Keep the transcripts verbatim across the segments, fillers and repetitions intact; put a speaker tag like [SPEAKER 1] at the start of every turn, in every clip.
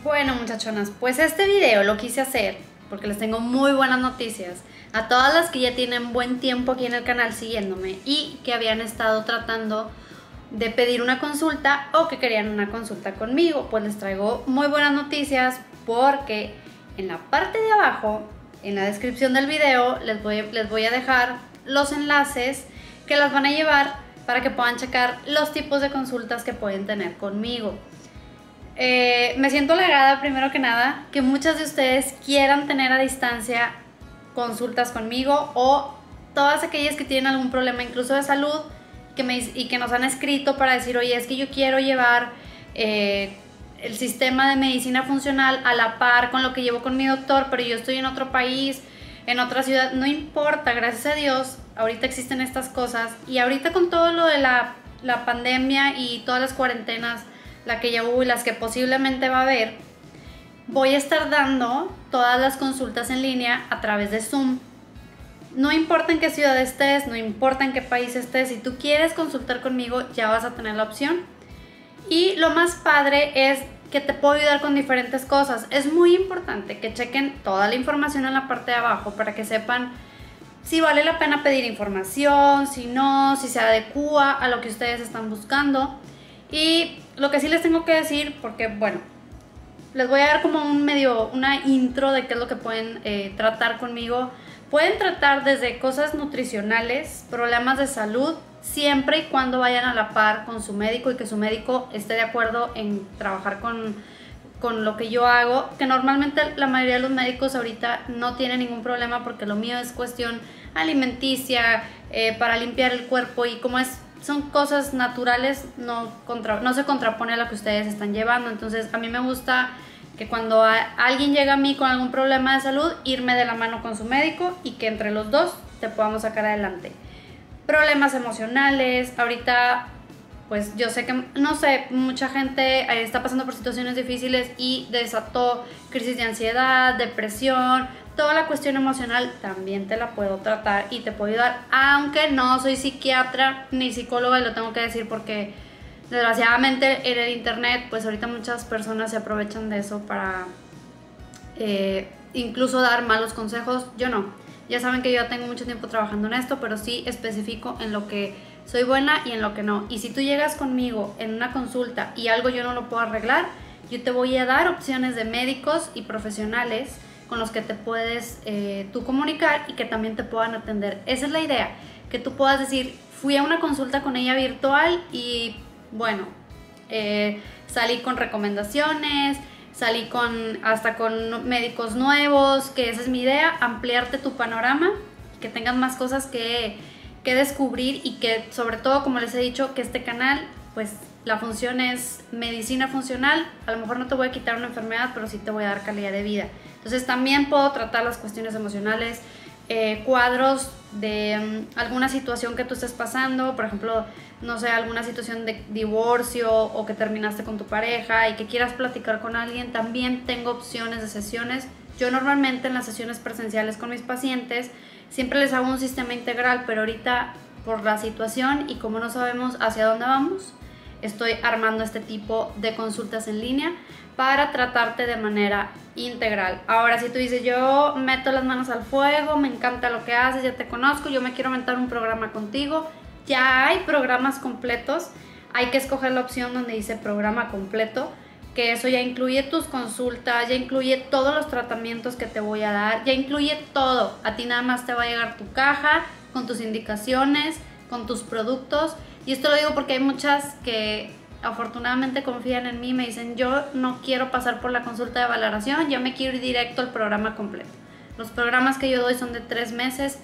[SPEAKER 1] Bueno, muchachonas, pues este video lo quise hacer porque les tengo muy buenas noticias a todas las que ya tienen buen tiempo aquí en el canal siguiéndome y que habían estado tratando de pedir una consulta o que querían una consulta conmigo. Pues les traigo muy buenas noticias porque en la parte de abajo, en la descripción del video, les voy, les voy a dejar los enlaces que las van a llevar para que puedan checar los tipos de consultas que pueden tener conmigo. Eh, me siento halagada, primero que nada, que muchas de ustedes quieran tener a distancia consultas conmigo, o todas aquellas que tienen algún problema incluso de salud que me, y que nos han escrito para decir, oye, es que yo quiero llevar eh, el sistema de medicina funcional a la par con lo que llevo con mi doctor, pero yo estoy en otro país, en otra ciudad. No importa, gracias a Dios, ahorita existen estas cosas, y ahorita con todo lo de la, la pandemia y todas las cuarentenas, la que ya hubo y las que posiblemente va a haber, voy a estar dando todas las consultas en línea a través de Zoom. No importa en qué ciudad estés, no importa en qué país estés, si tú quieres consultar conmigo ya vas a tener la opción. Y lo más padre es que te puedo ayudar con diferentes cosas. Es muy importante que chequen toda la información en la parte de abajo para que sepan si vale la pena pedir información, si no, si se adecua a lo que ustedes están buscando. Y lo que sí les tengo que decir, porque bueno, les voy a dar como un medio, una intro de qué es lo que pueden eh, tratar conmigo. Pueden tratar desde cosas nutricionales, problemas de salud, siempre y cuando vayan a la par con su médico y que su médico esté de acuerdo en trabajar con, con lo que yo hago, que normalmente la mayoría de los médicos ahorita no tienen ningún problema porque lo mío es cuestión alimenticia, eh, para limpiar el cuerpo, y como es son cosas naturales, no, contra, no se contrapone a lo que ustedes están llevando. Entonces a mí me gusta que cuando a, alguien llega a mí con algún problema de salud, irme de la mano con su médico y que entre los dos te podamos sacar adelante. Problemas emocionales, ahorita pues yo sé que, no sé, mucha gente está pasando por situaciones difíciles y desató crisis de ansiedad, depresión. Toda la cuestión emocional también te la puedo tratar y te puedo ayudar, aunque no soy psiquiatra ni psicóloga, y lo tengo que decir porque desgraciadamente en el internet pues ahorita muchas personas se aprovechan de eso para eh, incluso dar malos consejos. Yo no, ya saben que yo ya tengo mucho tiempo trabajando en esto, pero sí especifico en lo que soy buena y en lo que no. Y si tú llegas conmigo en una consulta y algo yo no lo puedo arreglar, yo te voy a dar opciones de médicos y profesionales con los que te puedes eh, tú comunicar y que también te puedan atender. Esa es la idea, que tú puedas decir, fui a una consulta con ella virtual y bueno, eh, salí con recomendaciones, salí con hasta con médicos nuevos, que esa es mi idea, ampliarte tu panorama, que tengas más cosas que, que descubrir, y que sobre todo, como les he dicho, que este canal, pues la función es medicina funcional. A lo mejor no te voy a quitar una enfermedad, pero sí te voy a dar calidad de vida. Entonces también puedo tratar las cuestiones emocionales, eh, cuadros de um, alguna situación que tú estés pasando, por ejemplo, no sé, alguna situación de divorcio o que terminaste con tu pareja y que quieras platicar con alguien. También tengo opciones de sesiones. Yo normalmente en las sesiones presenciales con mis pacientes siempre les hago un sistema integral, pero ahorita por la situación y como no sabemos hacia dónde vamos, estoy armando este tipo de consultas en línea para tratarte de manera integral. Ahora, si tú dices, yo meto las manos al fuego, me encanta lo que haces, ya te conozco, yo me quiero aventar un programa contigo, ya hay programas completos. Hay que escoger la opción donde dice programa completo, que eso ya incluye tus consultas, ya incluye todos los tratamientos que te voy a dar, ya incluye todo. A ti nada más te va a llegar tu caja con tus indicaciones, con tus productos. Y esto lo digo porque hay muchas que afortunadamente confían en mí y me dicen, yo no quiero pasar por la consulta de valoración, yo me quiero ir directo al programa completo. Los programas que yo doy son de tres meses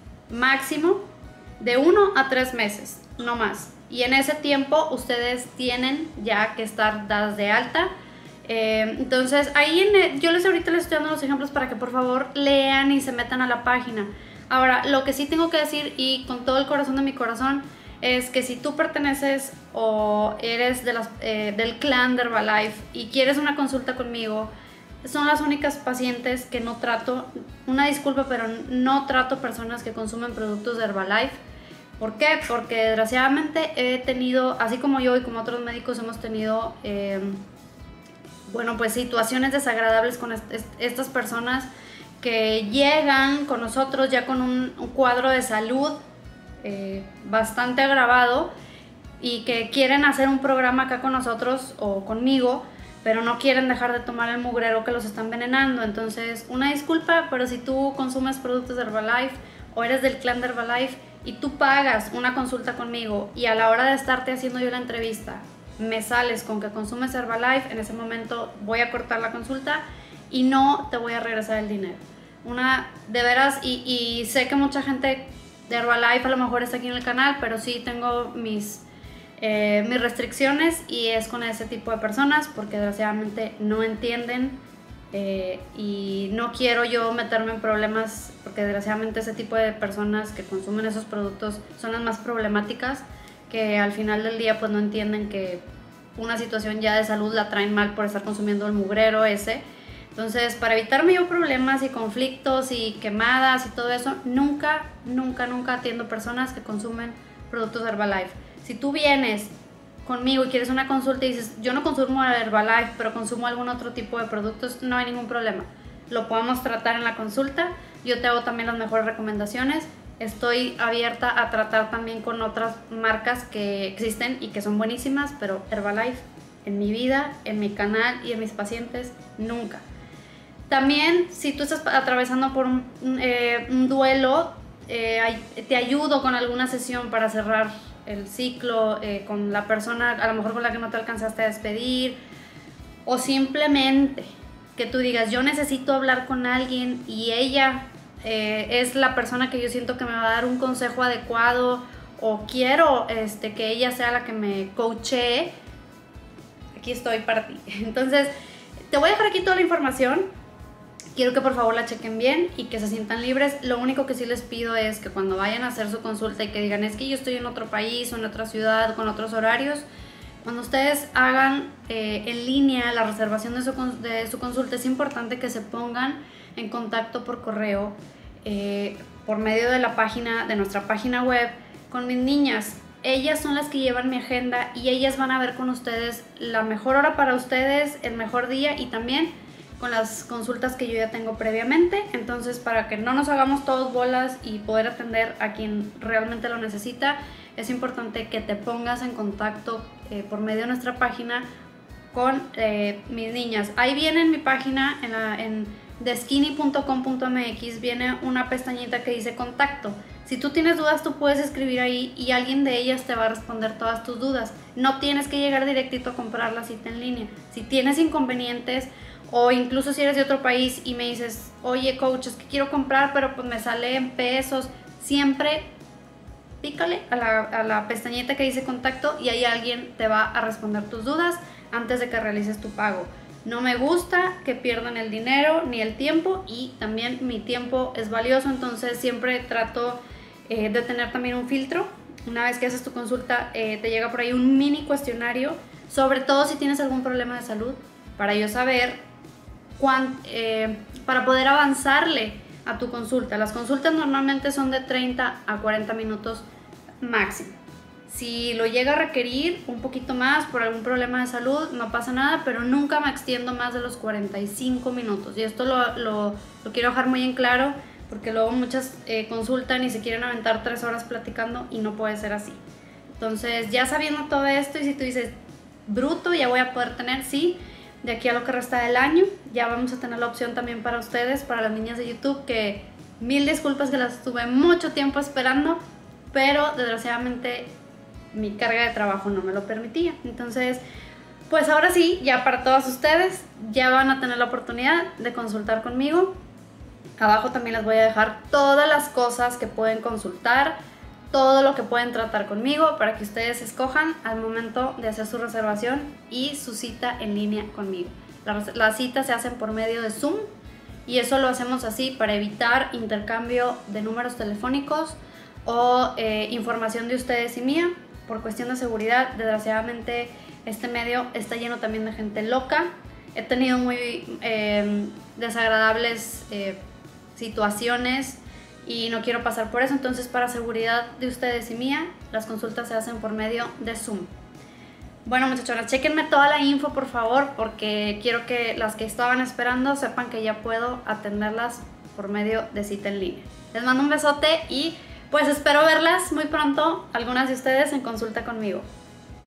[SPEAKER 1] máximo, de uno a tres meses, no más. Y en ese tiempo ustedes tienen ya que estar dadas de alta. Eh, entonces ahí en el, yo les ahorita les estoy dando los ejemplos para que por favor lean y se metan a la página. Ahora, lo que sí tengo que decir, y con todo el corazón de mi corazón, es que si tú perteneces o eres de las, eh, del clan de Herbalife y quieres una consulta conmigo, son las únicas pacientes que no trato. Una disculpa, pero no trato personas que consumen productos de Herbalife. ¿Por qué? Porque desgraciadamente he tenido, así como yo y como otros médicos hemos tenido eh, bueno, pues situaciones desagradables con est est estas personas que llegan con nosotros ya con un, un cuadro de salud eh, bastante agravado y que quieren hacer un programa acá con nosotros o conmigo, pero no quieren dejar de tomar el mugrero que los está envenenando. Entonces, una disculpa, pero si tú consumes productos de Herbalife o eres del clan de Herbalife y tú pagas una consulta conmigo y a la hora de estarte haciendo yo la entrevista me sales con que consumes Herbalife, en ese momento voy a cortar la consulta y no te voy a regresar el dinero. Una, de veras, y, y sé que mucha gente de Herbalife a lo mejor está aquí en el canal, pero sí tengo mis, eh, mis restricciones y es con ese tipo de personas porque desgraciadamente no entienden eh, y no quiero yo meterme en problemas porque desgraciadamente ese tipo de personas que consumen esos productos son las más problemáticas, que al final del día pues no entienden que una situación ya de salud la traen mal por estar consumiendo el mugrero ese. Entonces, para evitarme yo problemas y conflictos y quemadas y todo eso, nunca, nunca, nunca atiendo personas que consumen productos Herbalife. Si tú vienes conmigo y quieres una consulta y dices, yo no consumo Herbalife, pero consumo algún otro tipo de productos, no hay ningún problema. Lo podemos tratar en la consulta, yo te hago también las mejores recomendaciones. Estoy abierta a tratar también con otras marcas que existen y que son buenísimas, pero Herbalife en mi vida, en mi canal y en mis pacientes, nunca. También, si tú estás atravesando por un, eh, un duelo, eh, te ayudo con alguna sesión para cerrar el ciclo eh, con la persona a lo mejor con la que no te alcanzaste a despedir, o simplemente que tú digas, yo necesito hablar con alguien y ella eh, es la persona que yo siento que me va a dar un consejo adecuado, o quiero este, que ella sea la que me coachee, aquí estoy para ti. Entonces, te voy a dejar aquí toda la información. Quiero que por favor la chequen bien y que se sientan libres. Lo único que sí les pido es que cuando vayan a hacer su consulta y que digan, es que yo estoy en otro país o en otra ciudad con otros horarios, cuando ustedes hagan eh, en línea la reservación de su, de su consulta, es importante que se pongan en contacto por correo, eh, por medio de la página, de nuestra página web, con mis niñas. Ellas son las que llevan mi agenda y ellas van a ver con ustedes la mejor hora para ustedes, el mejor día y también con las consultas que yo ya tengo previamente. Entonces, para que no nos hagamos todos bolas y poder atender a quien realmente lo necesita, es importante que te pongas en contacto eh, por medio de nuestra página con eh, mis niñas. Ahí viene en mi página, en, la, en the skinny punto com punto m x, viene una pestañita que dice contacto. Si tú tienes dudas, tú puedes escribir ahí y alguien de ellas te va a responder todas tus dudas. No tienes que llegar directito a comprar la cita en línea. Si tienes inconvenientes, o incluso si eres de otro país y me dices, oye coach, es que quiero comprar, pero pues me sale en pesos, siempre pícale a la, a la pestañita que dice contacto y ahí alguien te va a responder tus dudas antes de que realices tu pago. No me gusta que pierdan el dinero ni el tiempo, y también mi tiempo es valioso, entonces siempre trato eh, de tener también un filtro. Una vez que haces tu consulta, eh, te llega por ahí un mini cuestionario, sobre todo si tienes algún problema de salud, para yo saber Cuán, eh, para poder avanzarle a tu consulta. Las consultas normalmente son de treinta a cuarenta minutos máximo. Si lo llega a requerir un poquito más por algún problema de salud, no pasa nada, pero nunca me extiendo más de los cuarenta y cinco minutos. Y esto lo, lo, lo quiero dejar muy en claro, porque luego muchas eh, consultan y se quieren aventar tres horas platicando y no puede ser así. Entonces, ya sabiendo todo esto, y si tú dices, bruto, ya voy a poder tener, sí, de aquí a lo que resta del año, ya vamos a tener la opción también para ustedes, para las niñas de YouTube, que mil disculpas que las estuve mucho tiempo esperando, pero desgraciadamente mi carga de trabajo no me lo permitía. Entonces, pues ahora sí, ya para todas ustedes, ya van a tener la oportunidad de consultar conmigo. Abajo también les voy a dejar todas las cosas que pueden consultar, todo lo que pueden tratar conmigo, para que ustedes escojan al momento de hacer su reservación y su cita en línea conmigo. Las, las citas se hacen por medio de Zoom, y eso lo hacemos así para evitar intercambio de números telefónicos o eh, información de ustedes y mía. Por cuestión de seguridad, desgraciadamente este medio está lleno también de gente loca. He tenido muy eh, desagradables eh, situaciones y no quiero pasar por eso. Entonces, para seguridad de ustedes y mía, las consultas se hacen por medio de Zoom. Bueno, muchachonas, chequenme toda la info, por favor, porque quiero que las que estaban esperando sepan que ya puedo atenderlas por medio de cita en línea. Les mando un besote y pues espero verlas muy pronto, algunas de ustedes en consulta conmigo.